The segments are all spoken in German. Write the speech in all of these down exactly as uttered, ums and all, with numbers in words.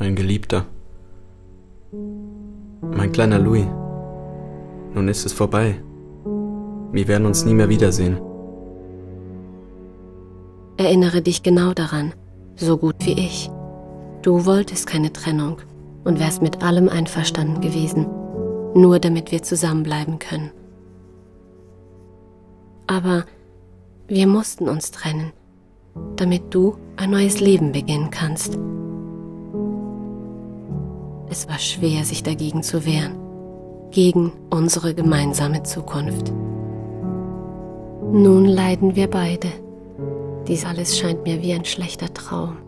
Mein Geliebter, mein kleiner Louis, nun ist es vorbei. Wir werden uns nie mehr wiedersehen. Erinnere dich genau daran, so gut wie ich. Du wolltest keine Trennung und wärst mit allem einverstanden gewesen, nur damit wir zusammenbleiben können. Aber wir mussten uns trennen, damit du ein neues Leben beginnen kannst. Es war schwer, sich dagegen zu wehren, gegen unsere gemeinsame Zukunft. Nun leiden wir beide. Dies alles scheint mir wie ein schlechter Traum.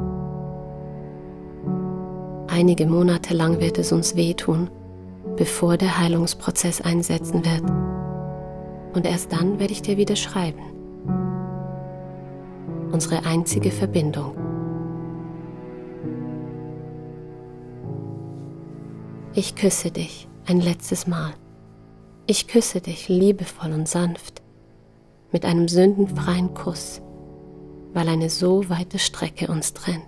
Einige Monate lang wird es uns wehtun, bevor der Heilungsprozess einsetzen wird. Und erst dann werde ich dir wieder schreiben. Unsere einzige Verbindung. Ich küsse dich ein letztes Mal. Ich küsse dich liebevoll und sanft, mit einem sündenfreien Kuss, weil eine so weite Strecke uns trennt.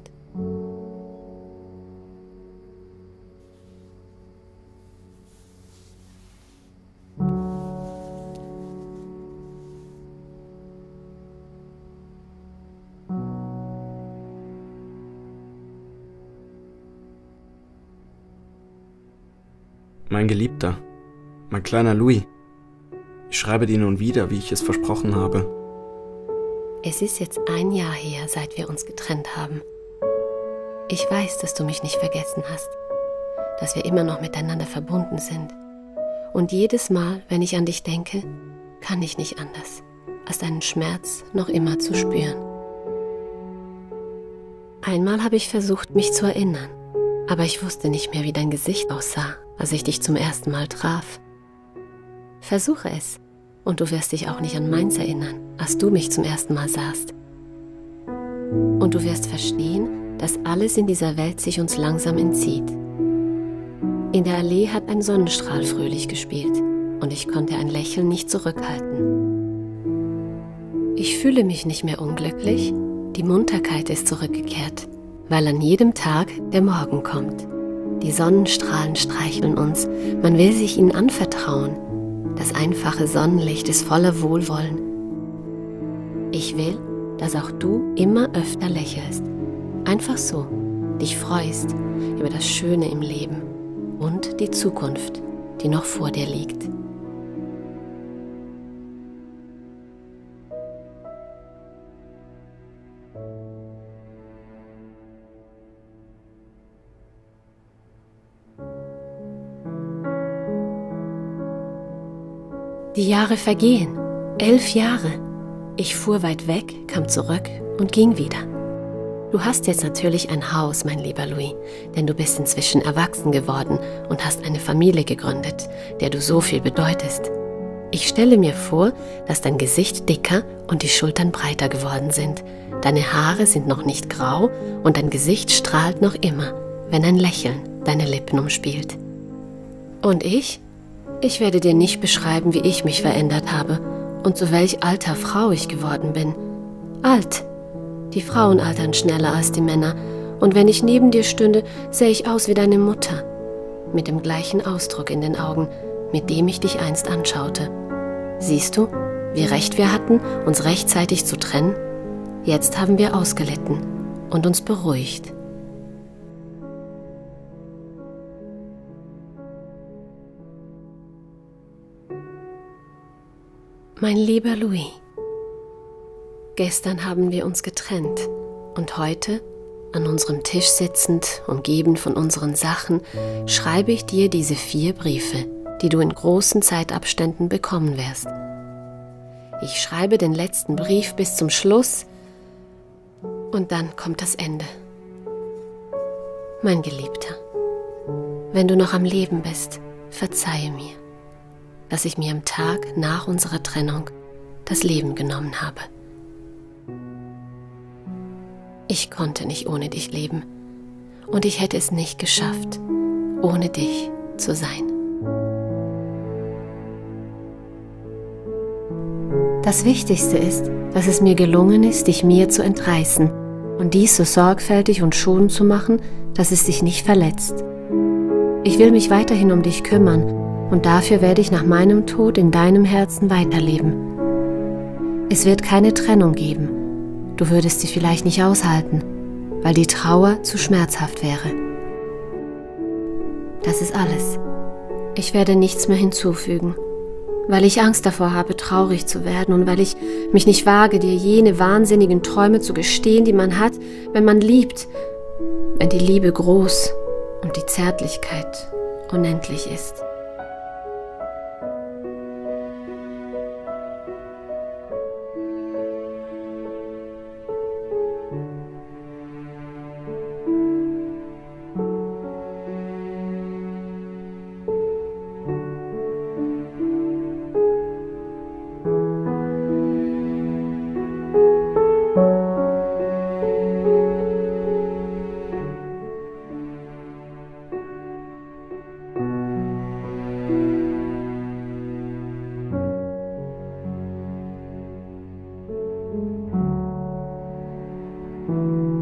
Mein Geliebter, mein kleiner Louis, ich schreibe dir nun wieder, wie ich es versprochen habe. Es ist jetzt ein Jahr her, seit wir uns getrennt haben. Ich weiß, dass du mich nicht vergessen hast, dass wir immer noch miteinander verbunden sind. Und jedes Mal, wenn ich an dich denke, kann ich nicht anders, als deinen Schmerz noch immer zu spüren. Einmal habe ich versucht, mich zu erinnern, aber ich wusste nicht mehr, wie dein Gesicht aussah, als ich dich zum ersten Mal traf. Versuche es, und du wirst dich auch nicht an meins erinnern, als du mich zum ersten Mal sahst. Und du wirst verstehen, dass alles in dieser Welt sich uns langsam entzieht. In der Allee hat ein Sonnenstrahl fröhlich gespielt, und ich konnte ein Lächeln nicht zurückhalten. Ich fühle mich nicht mehr unglücklich, die Munterkeit ist zurückgekehrt, weil an jedem Tag der Morgen kommt. Die Sonnenstrahlen streicheln uns, man will sich ihnen anvertrauen. Das einfache Sonnenlicht ist voller Wohlwollen. Ich will, dass auch du immer öfter lächelst. Einfach so, dich freust über das Schöne im Leben und die Zukunft, die noch vor dir liegt. Die Jahre vergehen. Elf Jahre. Ich fuhr weit weg, kam zurück und ging wieder. Du hast jetzt natürlich ein Haus, mein lieber Louis, denn du bist inzwischen erwachsen geworden und hast eine Familie gegründet, der du so viel bedeutest. Ich stelle mir vor, dass dein Gesicht dicker und die Schultern breiter geworden sind. Deine Haare sind noch nicht grau und dein Gesicht strahlt noch immer, wenn ein Lächeln deine Lippen umspielt. Und ich? Ich werde dir nicht beschreiben, wie ich mich verändert habe und zu welch alter Frau ich geworden bin. Alt. Die Frauen altern schneller als die Männer, und wenn ich neben dir stünde, sähe ich aus wie deine Mutter, mit dem gleichen Ausdruck in den Augen, mit dem ich dich einst anschaute. Siehst du, wie recht wir hatten, uns rechtzeitig zu trennen? Jetzt haben wir ausgelitten und uns beruhigt. Mein lieber Louis, gestern haben wir uns getrennt und heute, an unserem Tisch sitzend, umgeben von unseren Sachen, schreibe ich dir diese vier Briefe, die du in großen Zeitabständen bekommen wirst. Ich schreibe den letzten Brief bis zum Schluss und dann kommt das Ende. Mein Geliebter, wenn du noch am Leben bist, verzeihe mir, dass ich mir am Tag nach unserer Trennung das Leben genommen habe. Ich konnte nicht ohne dich leben und ich hätte es nicht geschafft, ohne dich zu sein. Das Wichtigste ist, dass es mir gelungen ist, dich mir zu entreißen und dies so sorgfältig und schonend zu machen, dass es dich nicht verletzt. Ich will mich weiterhin um dich kümmern und dafür werde ich nach meinem Tod in deinem Herzen weiterleben. Es wird keine Trennung geben. Du würdest sie vielleicht nicht aushalten, weil die Trauer zu schmerzhaft wäre. Das ist alles. Ich werde nichts mehr hinzufügen, weil ich Angst davor habe, traurig zu werden und weil ich mich nicht wage, dir jene wahnsinnigen Träume zu gestehen, die man hat, wenn man liebt, wenn die Liebe groß und die Zärtlichkeit unendlich ist. Thank you.